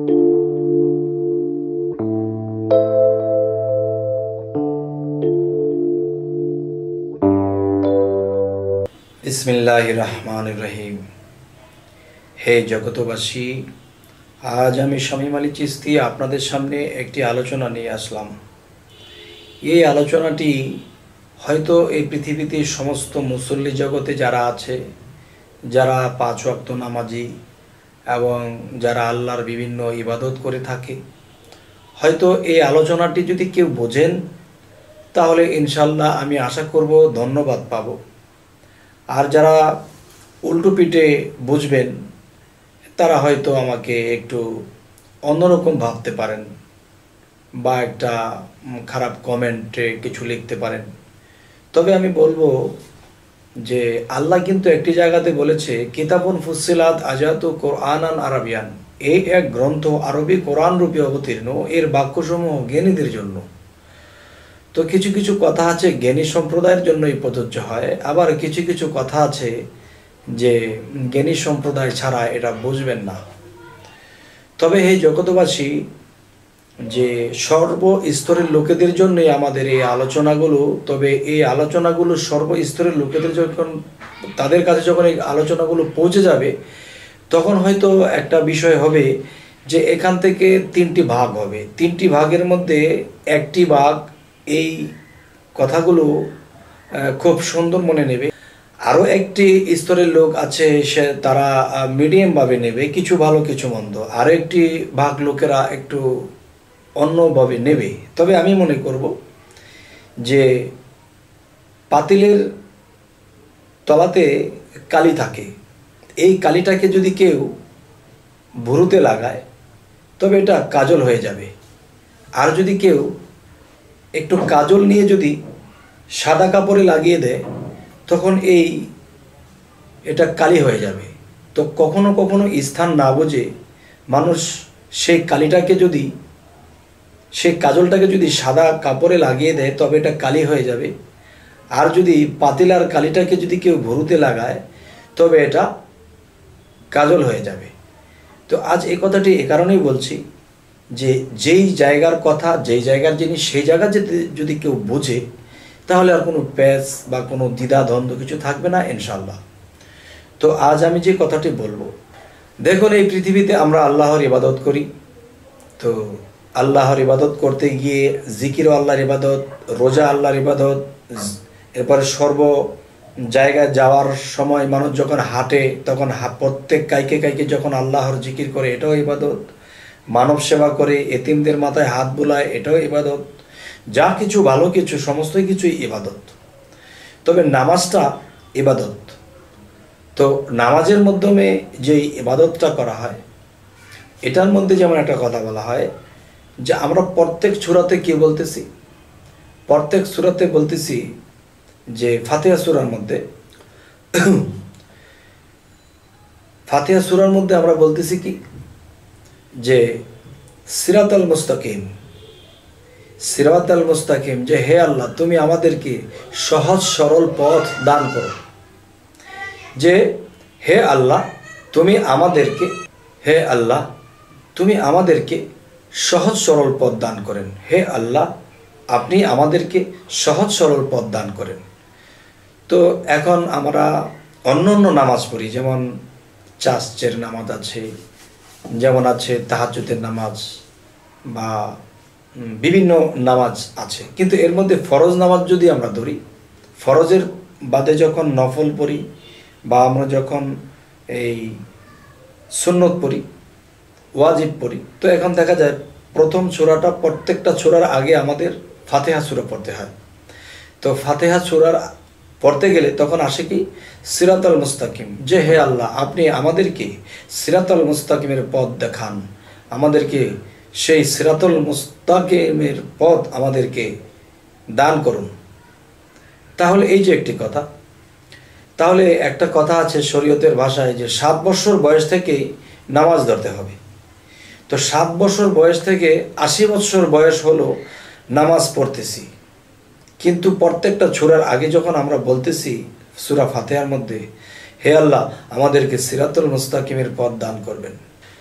বিসমিল্লাহির রহমানির রহিম। হে জগতবাসী, আজ আমি শামীম আলী চিশতি আপনাদের সামনে একটি আলোচনা নিয়ে আসলাম। এই আলোচনাটি হয়তো এই পৃথিবীতে সমস্ত মুসল্লি জগতে যারা আছে, যারা 5 ওয়াক্ত নামাজি এবং যারা আল্লাহর বিভিন্ন ইবাদত করে থাকে, হয়তো এই আলোচনাটি যদি কেউ বোঝেন তাহলে ইনশাল্লাহ আমি আশা করব ধন্যবাদ পাব। আর যারা উল্টো পিঠে বুঝবেন তারা হয়তো আমাকে একটু অন্যরকম ভাবতে পারেন বা একটা খারাপ কমেন্টে কিছু লিখতে পারেন। তবে আমি বলবো যে আল্লাহ কিন্তু একটি জায়গাতে বলেছে, কিতাবুন ফুসসিলাত আয়াতু কুরআনান আরাবিয়ান, এই এক গ্রন্থ আরবি কোরআন রূপে অবতীর্ণ, এর বাক্যসমূহ জ্ঞানীদের জন্য। তো কিছু কিছু কথা আছে জ্ঞানী সম্প্রদায়ের জন্যই প্রযোজ্য হয়, আবার কিছু কিছু কথা আছে যে জ্ঞানী সম্প্রদায় ছাড়া এটা বুঝবেন না। তবে এই জগতবাসী, যে সর্বস্তরের লোকেদের জন্যই আমাদের এই আলোচনাগুলো, তবে এই আলোচনাগুলো সর্বস্তরের লোকেদের যখন তাদের কাছে যখন এই আলোচনাগুলো পৌঁছে যাবে তখন হয়তো একটা বিষয় হবে যে এখান থেকে 3টি ভাগ হবে। 3টি ভাগের মধ্যে একটি ভাগ এই কথাগুলো খুব সুন্দর মনে নেবে, আরও একটি স্তরের লোক আছে সে তারা মিডিয়ামভাবে নেবে, কিছু ভালো কিছু মন্দ, আরও একটি ভাগ লোকেরা একটু অন্যভাবে নেবে। তবে আমি মনে করব যে পাতিলের তলাতে কালি থাকে, এই কালিটাকে যদি কেউ ভুরুতে লাগায় তবে এটা কাজল হয়ে যাবে। আর যদি কেউ একটু কাজল নিয়ে যদি সাদা কাপড়ে লাগিয়ে দেয় তখন এটা কালি হয়ে যাবে। তো কখনো কখনো স্থান না বুঝে মানুষ সেই কালিটাকে যদি, সেই কাজলটাকে যদি সাদা কাপড়ে লাগিয়ে দেয় তবে এটা কালি হয়ে যাবে। আর যদি পাতিলার কালিটাকে যদি কেউ ভুরুতে লাগায় তবে এটা কাজল হয়ে যাবে। তো আজ এই কথাটি এ কারণেই বলছি যে যেই জায়গার কথা, যেই জায়গার জিনিস সেই জায়গা যদি কেউ বোঝে তাহলে আর কোনো প্যাচ বা কোনো দ্বিধাদ্বন্দ্ব কিছু থাকবে না ইনশাল্লাহ। তো আজ আমি যে কথাটি বলবো, দেখুন এই পৃথিবীতে আমরা আল্লাহর ইবাদত করি। তো আল্লাহর ইবাদত করতে গিয়ে জিকির আল্লাহর ইবাদত, রোজা আল্লাহর ইবাদত, এরপরে সর্ব জায়গায় যাওয়ার সময় মানুষ যখন হাঁটে তখন প্রত্যেক কাইকে কাইকে যখন আল্লাহর জিকির করে এটাও ইবাদত, মানব সেবা করে এতিমদের মাথায় হাত বুলায় এটাও ইবাদত, যা কিছু ভালো কিছু সমস্ত কিছুই ইবাদত। তবে নামাজটা ইবাদত। তো নামাজের মাধ্যমে যে ইবাদতটা করা হয় এটার মধ্যে যেমন একটা কথা বলা হয় যে আমরা প্রত্যেক সূরাতে কি বলতেছি, প্রত্যেক সূরাতে বলতেছি যে ফাতিহা সূরার মধ্যে, ফাতিহা সূরার মধ্যে আমরা বলতেছি কি যে সিরাতাল মুস্তাকিম, সিরাতাল মুস্তাকিম, যে হে আল্লাহ তুমি আমাদেরকে সহজ সরল পথ দান করো। যে হে আল্লাহ তুমি আমাদেরকে, হে আল্লাহ তুমি আমাদেরকে সহজ সরল পথ দান করেন, হে আল্লাহ আপনি আমাদেরকে সহজ সরল পথ দান করেন। তো এখন আমরা অন্য অন্য নামাজ পড়ি, যেমন চাষের নামাজ আছে, যেমন আছে তাহাজ্জুদের নামাজ বা বিভিন্ন নামাজ আছে, কিন্তু এর মধ্যে ফরজ নামাজ যদি আমরা ধরি, ফরজের বাদে যখন নফল পড়ি বা আমরা যখন এই সুন্নত পড়ি, ওয়াজিব পড়ি, তো এখন দেখা যায় প্রথম সূরাটা, প্রত্যেকটা সূরার আগে আমাদের ফাতিহা সূরা পড়তে হয়। তো ফাতিহা সূরার পড়তে গেলে তখন আসে কি সিরাতাল মুস্তাকিম, যে হে আল্লাহ আপনি আমাদেরকে সিরাতাল মুস্তাকিমের পথ দেখান, আমাদেরকে সেই সিরাতুল মুস্তাকিমের পথ আমাদেরকে দান করুন। তাহলে এই যে একটি কথা, তাহলে একটা কথা আছে শরীয়তের ভাষায় যে 7 বছর বয়স থেকেই নামাজ ধরতে হবে। তো 7 বছর বয়স থেকে 80 বছর বয়স হলো নামাজ পড়তেছি, কিন্তু প্রত্যেকটা সূরার আগে যখন আমরা বলতেছি সূরা ফাতিহার মধ্যে হে আল্লাহ আমাদেরকে সিরাতুল মুস্তাকিমের পথ দান করবেন,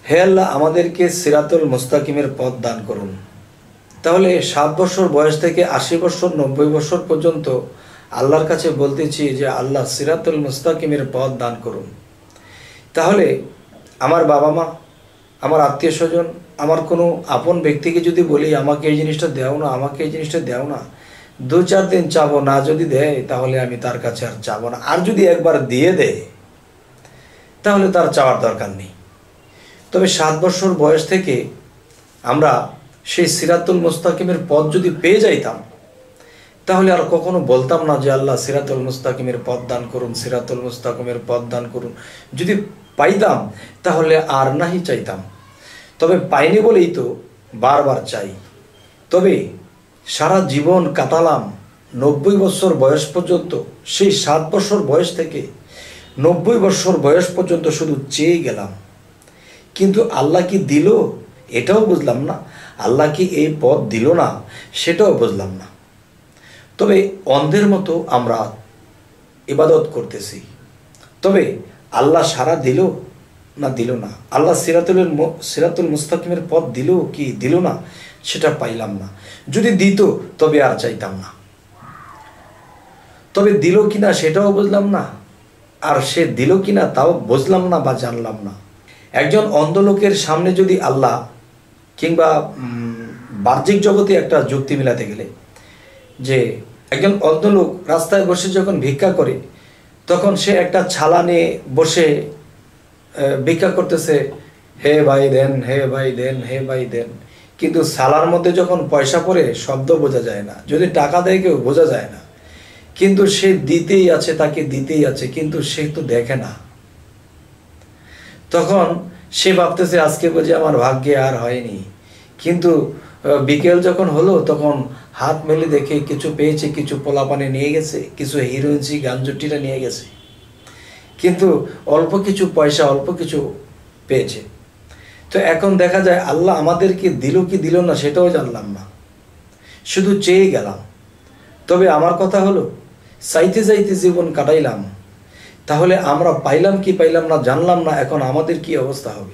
হে আল্লাহ, আমাদেরকে সিরাতুল মুস্তাকিমের পথ দান করুন। তাহলে 7 বছর বয়স থেকে 80 বছর 90 বছর পর্যন্ত আল্লাহর কাছে বলতেছি যে আল্লাহ সিরাতুল মুস্তাকিমের পথ দান করুন। তাহলে আমার বাবা মা, আমার আত্মীয় স্বজন, আমার কোনো আপন ব্যক্তিকে যদি বলি আমাকে এই জিনিসটা দেও না, আমাকে এই জিনিসটা দেও না, 2-4 দিন চাবো না, যদি দেয় তাহলে আমি তার কাছে আর চাবো না। আর যদি একবার দিয়ে দেয় তাহলে তার চাওয়ার দরকার নেই। তবে 7 বছর বয়স থেকে আমরা সেই সিরাতুল মুস্তাকিমের পথ যদি পেয়ে যাইতাম তাহলে আর কখনো বলতাম না যে আল্লাহ সিরাতুল মুস্তাকিমের পথ দান করুন, সিরাতুল মুস্তাকিমের পথ দান করুন। যদি পাইতাম তাহলে আর নাহি চাইতাম। তবে পাইনি বলেই তো বারবার চাই। তবে সারা জীবন কাটালাম 90 বছর বয়স পর্যন্ত, সেই 7 বছর বয়স থেকে 90 বছর বয়স পর্যন্ত শুধু চেয়ে গেলাম, কিন্তু আল্লাহ কি দিল এটাও বুঝলাম না, আল্লাহ কি এই পথ দিল না সেটাও বুঝলাম না। তবে অন্ধের মতো আমরা ইবাদত করতেছি। তবে আল্লাহ সারা দিল না দিল না, আল্লাহ সিরাতুল মুস্তাকিমের পথ দিল কি দিল না সেটা পাইলাম না। যদি দিত তবে আর চাইতাম না। তবে দিল কিনা সেটাও বুঝলাম না, আর সে দিল কিনা তাও বুঝলাম না বা জানলাম না। একজন অন্ধ লোকের সামনে যদি আল্লাহ, কিংবা বাহ্যিক জগতে একটা যুক্তি মিলাতে গেলে, যে একজন অন্ধ লোক রাস্তায় বসে যখন ভিক্ষা করে তখন সে একটা ছালা নিয়ে বসে ভিক্ষা করতেছে, হে ভাই দেন, হে ভাই দেন, হে ভাই দেন। কিন্তু ছালার মধ্যে যখন পয়সা পড়ে শব্দ বোঝা যায় না, যদি টাকা দেয় কেউ বোঝা যায় না, কিন্তু সে দিতেই আছে, তাকে দিতেই আছে, কিন্তু সে তো দেখে না। তখন সে ভাবতেছে আজকে বুঝি আমার ভাগ্যে আর হয়নি। কিন্তু বিকেল যখন হলো তখন হাত মেলে দেখে কিছু পেয়েছে, কিছু পোলাপানে নিয়ে গেছে, কিছু হিরোইনসি গাঞ্জুটিরা নিয়ে গেছে, কিন্তু অল্প কিছু পয়সা, অল্প কিছু পেয়েছে। তো এখন দেখা যায় আল্লাহ আমাদেরকে দিল কি দিল না সেটাও জানলাম না, শুধু চেয়ে গেলাম। তবে আমার কথা হলো, চাইতে চাইতে জীবন কাটাইলাম, তাহলে আমরা পাইলাম কি পাইলাম না জানলাম না, এখন আমাদের কি অবস্থা হবে?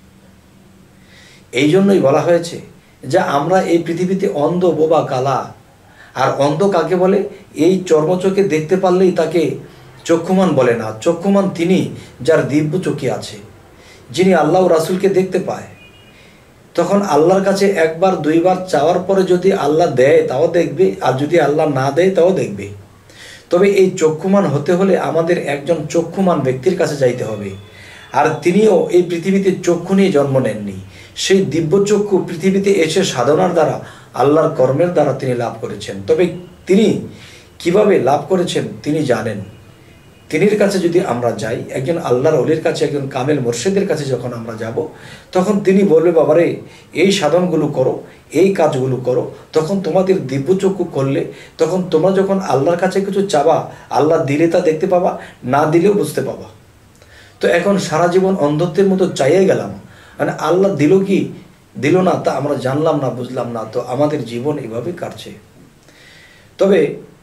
এই জন্যই বলা হয়েছে যে আমরা এই পৃথিবীতে অন্ধ, বোবা, কালা। আর অন্ধ কাকে বলে? এই চর্মচোখে দেখতে পারলেই তাকে চক্ষুমান বলে না। চক্ষুমান তিনি যার দিব্য চোখে আছে, যিনি আল্লাহ ও রাসূলকে দেখতে পায়। তখন আল্লাহর কাছে একবার দুইবার চাওয়ার পরে যদি আল্লাহ দেয় তাও দেখবে, আর যদি আল্লাহ না দেয় তাও দেখবে। তবে এই চক্ষুমান হতে হলে আমাদের একজন চক্ষুমান ব্যক্তির কাছে যাইতে হবে, আর তিনিও এই পৃথিবীতে চক্ষু নিয়ে জন্ম নেননি। সেই দিব্য চক্ষু পৃথিবীতে এসে সাধনার দ্বারা, আল্লাহর কর্মের দ্বারা তিনি লাভ করেছেন। তবে তিনি কিভাবে লাভ করেছেন তিনি জানেন। তিনির কাছে যদি আমরা যাই, একজন আল্লাহর ওলির কাছে, একজন কামেল মুর্শিদের কাছে যখন আমরা যাব, তখন তিনি বলবে বাবারে এই সাধনগুলো করো, এই কাজগুলো করো। তখন তোমাদের দিব্য চক্ষু করলে, তখন তোমরা যখন আল্লাহর কাছে কিছু চাবা, আল্লাহ দিলে তা দেখতে পাবা, না দিলেও বুঝতে পাবা। তো এখন সারা জীবন অন্ধত্বের মতো চাইয়ে গেলাম, মানে আল্লাহ দিল কি দিল না তা আমরা জানলাম না, বুঝলাম না। তো আমাদের জীবন এভাবে কাটছে। তবে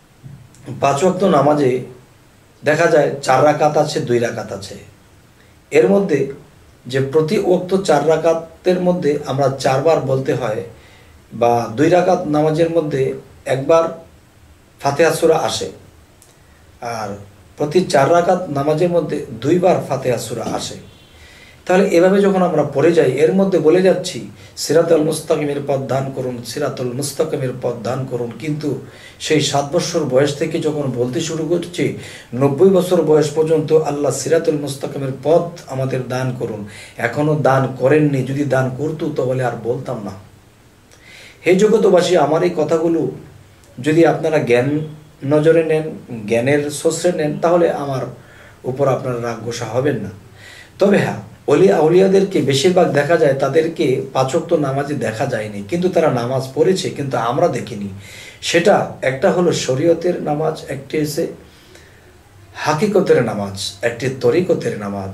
5 ওয়াক্ত নামাজে দেখা যায় 4 রাকাত আছে, 2 রাকাত আছে। এর মধ্যে যে প্রতি ওয়াক্ত 4 রাকাতের মধ্যে আমরা 4 বার বলতে হয়, বা 2 রাকাত নামাজের মধ্যে একবার ফাতিহা সূরা আসে, আর প্রতি 4 রাকাত নামাজের মধ্যে 2 বার ফাতিহা সূরা আসে। তাহলে এভাবে যখন আমরা পড়ে যাই, এর মধ্যে বলে যাচ্ছি সিরাতুল মুস্তাকিমের পথ দান করুন, সিরাতুল মুস্তাকিমের পথ দান করুন। কিন্তু সেই 7 বছর বয়স থেকে যখন বলতে শুরু করছি, 90 বছর বয়স পর্যন্ত আল্লাহ সিরাতুল মুস্তাকিমের পথ আমাদের দান করুন, এখনো দান করেননি। যদি দান করতো তাহলে আর বলতাম না। হে জগতবাসী, আমার এই কথাগুলো যদি আপনারা জ্ঞান নজরে নেন, জ্ঞানের শস্যে নেন, তাহলে আমার উপর আপনারা রাগ গোসা হবেন না। তবে হ্যাঁ, আউলিয়াদেরকে বেশিরভাগ দেখা যায় তাদেরকে 5 ওয়াক্ত নামাজে দেখা যায়নি, কিন্তু তারা নামাজ পড়েছে, কিন্তু আমরা দেখিনি। সেটা একটা হলো শরীয়তের নামাজ, একটি হচ্ছে হাকিকতের নামাজ, একটি তরিকতের নামাজ।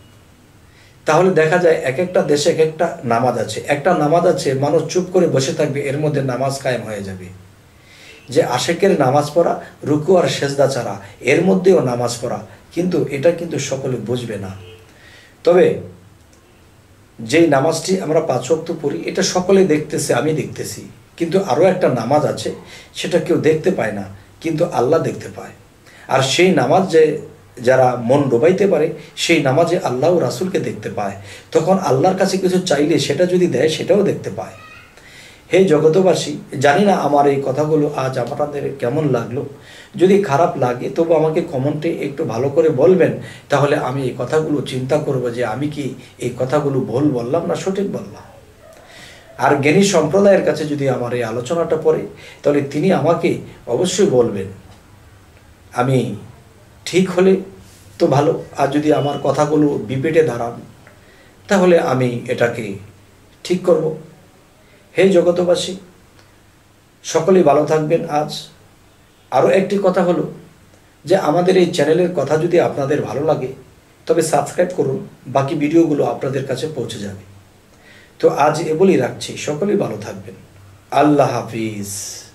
তাহলে দেখা যায় এক একটা দেশে এক একটা নামাজ আছে। একটা নামাজ আছে মানুষ চুপ করে বসে থাকবে, এর মধ্যে নামাজ কায়েম হয়ে যাবে। যে আশেকের নামাজ পড়া, রুকু আর সেজদা ছাড়া, এর মধ্যেও নামাজ পড়া, কিন্তু এটা কিন্তু সকলে বুঝবে না। তবে যেই নামাজটি আমরা 5 ওয়াক্ত পড়ি এটা সকলে দেখতেছে, আমি দেখতেছি, কিন্তু আরও একটা নামাজ আছে সেটা কেউ দেখতে পায় না, কিন্তু আল্লাহ দেখতে পায়। আর সেই নামাজ যে যারা মন ডোবাইতে পারে সেই নামাজে আল্লাহ ও রাসূলকে দেখতে পায়। তখন আল্লাহর কাছে কিছু চাইলে সেটা যদি দেয় সেটাও দেখতে পায়। হে জগতবাসী, জানি না আমার এই কথাগুলো আজ আপনাদের কেমন লাগলো। যদি খারাপ লাগে তবু আমাকে কমেন্টে একটু ভালো করে বলবেন, তাহলে আমি এই কথাগুলো চিন্তা করব যে আমি কি এই কথাগুলো ভুল বললাম না সঠিক বললাম। আর জ্ঞানী সম্প্রদায়ের কাছে যদি আমার এই আলোচনাটা পড়ে তাহলে তিনি আমাকে অবশ্যই বলবেন। আমি ঠিক হলে তো ভালো, আর যদি আমার কথাগুলো বিপেটে দাঁড়ান তাহলে আমি এটাকে ঠিক করব। হে জগতবাসী, সকলেই ভালো থাকবেন। আজ আরও একটি কথা হলো যে আমাদের এই চ্যানেলের কথা যদি আপনাদের ভালো লাগে তবে সাবস্ক্রাইব করুন, বাকি ভিডিওগুলো আপনাদের কাছে পৌঁছে যাবে। তো আজ এ বলেই রাখছি, সকলেই ভালো থাকবেন। আল্লাহ হাফিজ।